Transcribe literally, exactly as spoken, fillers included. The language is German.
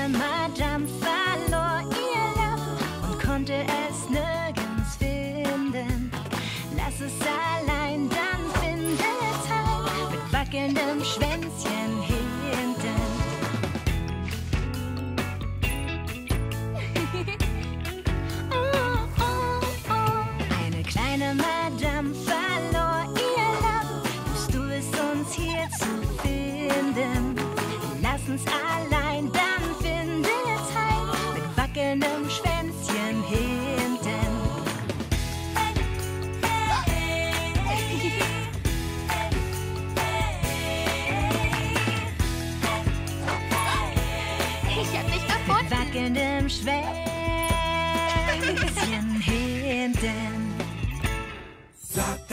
kleine Madame verlor ihr Lachen und konnte es nirgends finden. Lass es allein, dann finde es heim mit wackelndem Schwänzchen hinten. Oh, oh, oh. Eine kleine Madame verlor ihr Lachen. Tust du es uns hier zu finden? Lass uns allein, dann finde es heim mit wackelndem Schwänzchen hinten. Ich hab dich gefunden. Mit wackelndem Schwänzchen hinten.